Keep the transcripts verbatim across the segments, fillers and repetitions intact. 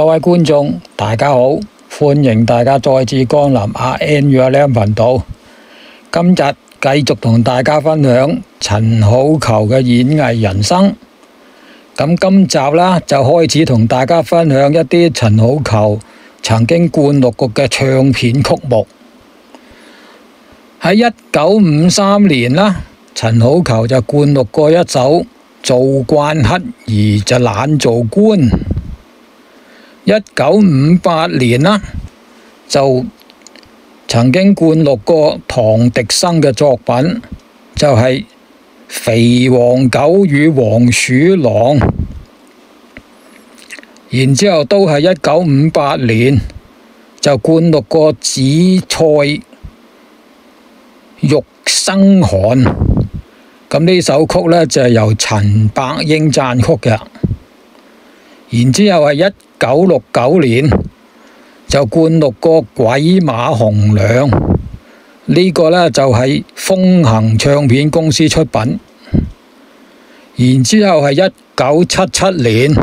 各位觀眾，大家好，歡迎大家再次光臨阿 N 與阿 Lam 頻道。今日繼續同大家分享陳好逑嘅演藝人生。咁今集啦，就開始同大家分享一啲陳好逑曾經灌錄過嘅唱片曲目。喺一九五三年啦，陳好逑就灌錄過一首做慣乞兒就懶做官。一九五八年啦，就曾經灌錄過唐滌生嘅作品，就係、是《肥黃狗與黃鼠狼》。然之後都係一九五八年就灌錄過紫菜肉生寒。咁呢首曲呢，就係、是、由陳百英撰曲嘅。然之後係一九六九年就灌錄過《鬼馬紅娘》，呢、這個呢，就係、是、風行唱片公司出品。然之後係一九七七年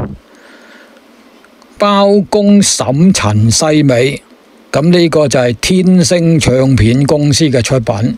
包公審陳世美，咁呢個就係天星唱片公司嘅出品。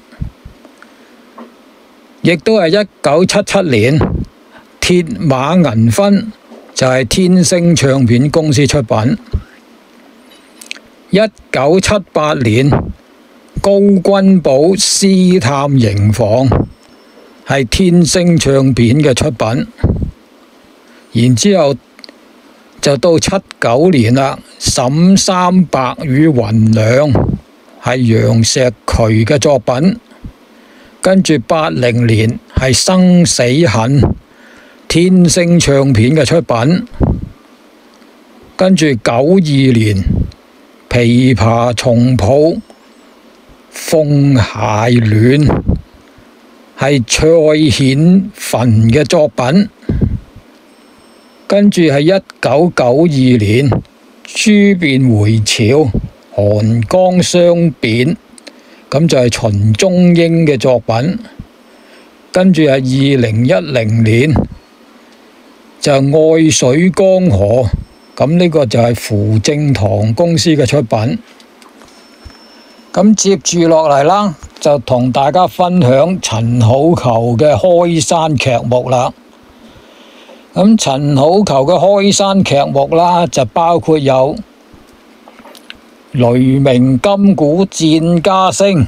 亦都係一九七七年鐵馬銀婚，就係天星唱片公司出品。一九七八年高君寶私探刑房，係天星唱片嘅出品。然之後就到七九年啦，沈三白與芸娘，係楊石渠嘅作品。跟住八零年係生死恨，天星唱片嘅出品。跟住九二年琵琶松譜鳳偕戀，係蔡顯汾嘅作品。跟住係一九九二年朱弁回朝，寒江相別，咁就係秦中英嘅作品。跟住係二零一零年就愛水江河，咁呢個就係傅正堂公司嘅出品。咁接住落嚟啦，就同大家分享陳好逑嘅開山劇目啦。咁陳好逑嘅開山劇目啦，就包括有雷鳴金鼓戰家聲、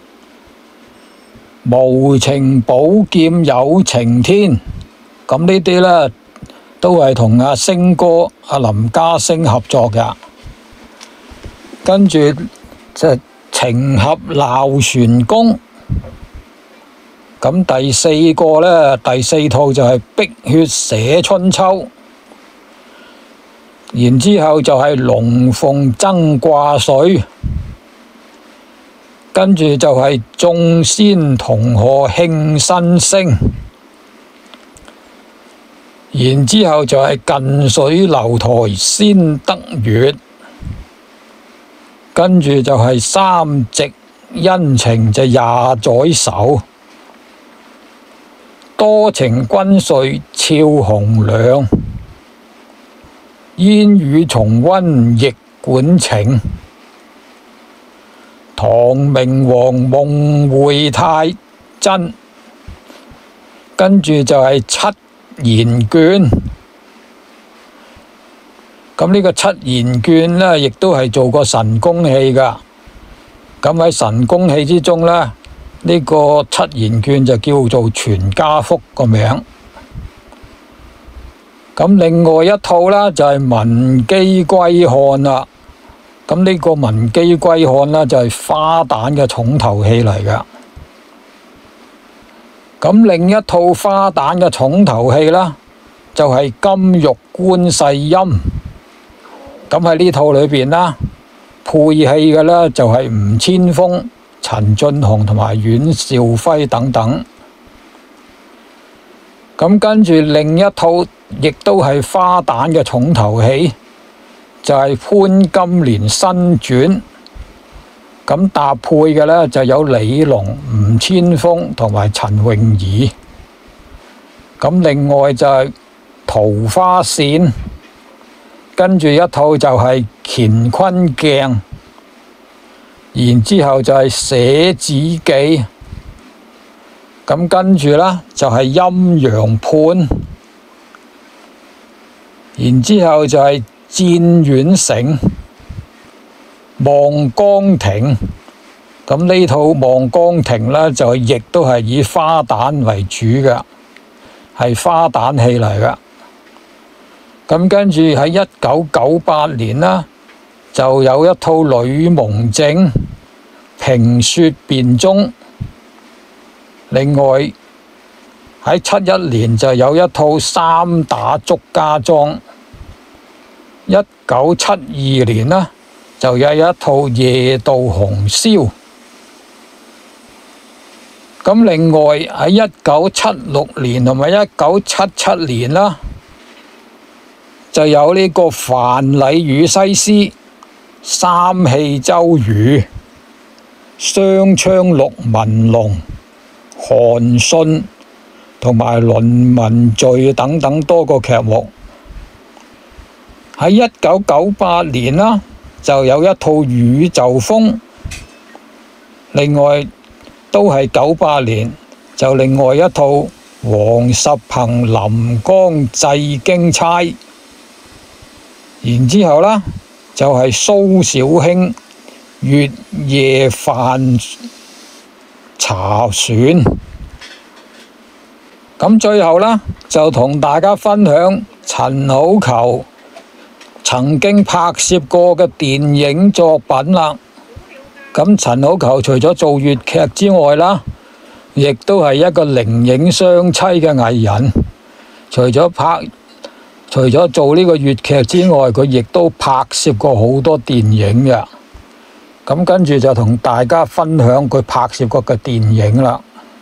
無情寶劍有情天。咁呢啲呢，都係同阿星哥阿林家聲合作嘅。跟住就情俠鬧玄宮。咁第四個呢，第四套就係碧血寫春秋。然之後就係龍鳳爭掛帥。跟住就係眾仙同賀慶新聲。然之後就係近水樓台先得月。跟住就係三夕恩情就廿載愁。多情君睡俏紅娘，煙雨重溫亦管情。唐明皇夢回太真。跟住就係七言卷。咁呢個七言卷呢，亦都係做過神功戲噶。咁喺神功戲之中呢，呢個七言卷就叫做全家福個名。咁另外一套啦，就係文姬歸漢啦。咁呢個文姬歸漢啦，就係花旦嘅重頭戲嚟噶。咁另一套花旦嘅重頭戲啦，就係金玉觀世音。咁喺呢套裏邊啦，配戲嘅呢就係吳千峰、陳俊雄同埋阮兆輝等等。咁跟住另一套亦都係花旦嘅重頭戲，就係潘金蓮新傳。咁搭配嘅呢就有李龍、吳千峰同埋陳詠儀。咁另外就係桃花扇。 跟住一套就係乾坤鏡，然之後就係寫子記，咁跟住啦就係陰陽判，然之後就係戰宛城、望江亭。咁呢套望江亭呢，就亦都係以花旦為主嘅，係花旦戲嚟嘅。咁跟住喺一九九八年啦，就有一套呂蒙正、評說辨忠。另外喺七一年就有一套三打祝家莊。一九七二年啦，就有一套夜渡紅霄。咁另外喺一九七六年同埋一九七七年啦，就有呢個范蠡與西施、三氣周瑜、雙槍陸文龍、韓信同埋倫文敘等等多個劇目。喺一九九八年啦，就有一套宇宙風。另外都係九八年，就另外一套黃十鵬臨江祭京差。然之後啦，就係、是、蘇小卿月夜飯茶船。咁最後啦，就同大家分享陳好逑曾經拍攝過嘅電影作品啦。咁陳好逑除咗做粵劇之外啦，亦都係一個靈影雙棲嘅藝人。除咗拍，除咗做呢個粵劇之外，佢亦都拍攝過好多電影嘅。咁跟住就同大家分享佢拍攝過嘅電影啦。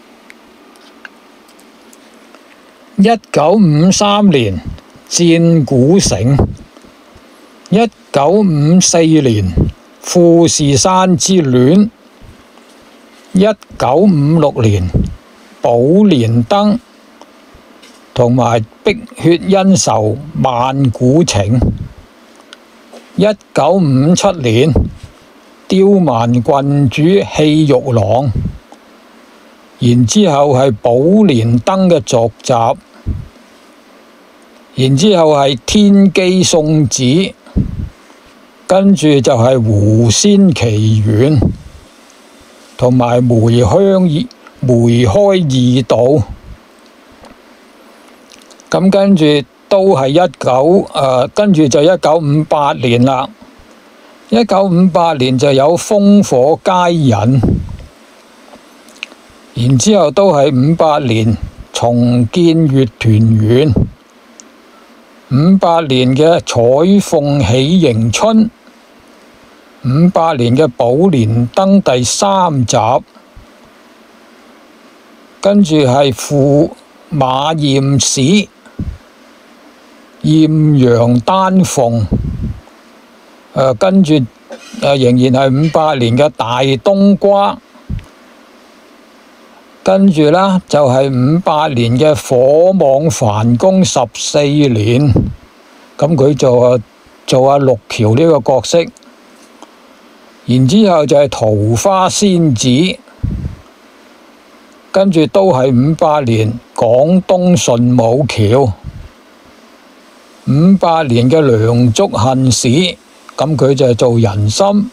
一九五三年戰古城，一九五四年富士山之戀，一九五六年寶蓮燈同埋碧血恩仇萬古情，一九五七年刁蠻郡主戲玉郎，然之後係寶蓮燈嘅續集，然之後係天機送子。跟住就係狐仙奇緣同埋梅香梅開二度。咁跟住都係一九誒，跟住就一九五八年啦。一九五八年就有烽火佳人，然之後都係五八年重見月團圓，五八年嘅彩鳳喜迎春。五八年嘅寶蓮燈第三集，跟住係駙馬驗史、艷陽丹鳳。呃、跟住、呃、仍然係五八年嘅大冬瓜，跟住啦就係五八年嘅火網梵公十四年，咁佢做啊做阿陸橋呢個角色。然之後就係桃花仙子，跟住都係五八年廣東順武橋，五八年嘅梁祝恨史，咁佢就係做人參。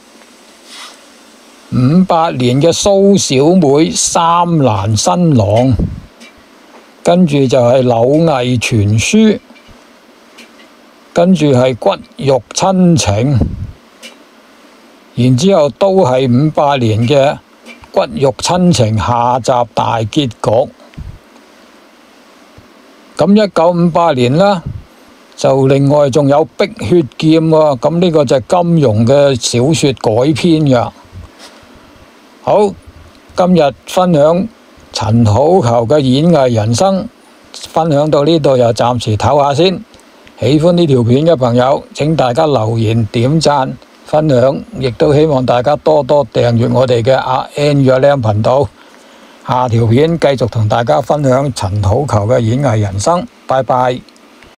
五八年嘅蘇小妹三蘭新郎，跟住就係柳毅傳書，跟住係骨肉親情。然之後都係五八年嘅骨肉親情下集大結局。咁一九五八年啦，就另外仲有碧血劍喎。咁呢個就係金庸嘅小說改編嘅。好，今日分享陳好逑嘅演藝人生，分享到呢度又暫時唞下先。喜歡呢條片嘅朋友，請大家留言點讚。分享，亦都希望大家多多訂閱我哋嘅阿 N 與阿 Lam 頻道。下條片繼續同大家分享陳好逑嘅演藝人生。拜拜。